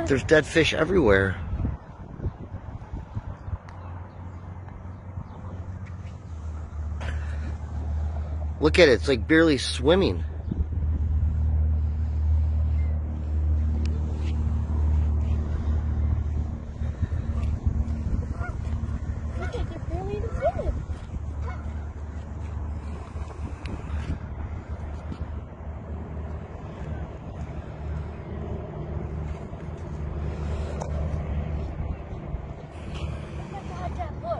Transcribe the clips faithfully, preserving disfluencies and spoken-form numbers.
There's dead fish everywhere. Look at it, it's like barely swimming. Look at it, they're barely even swimming. Look.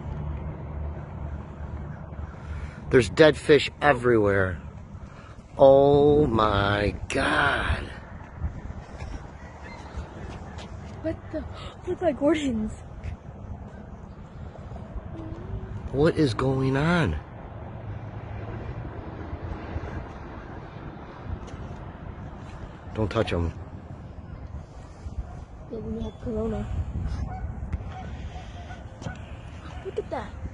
There's dead fish everywhere. Oh my God. What the? Look like Gordon's. What is going on? Don't touch them. Yeah, we have Corona. Look at that.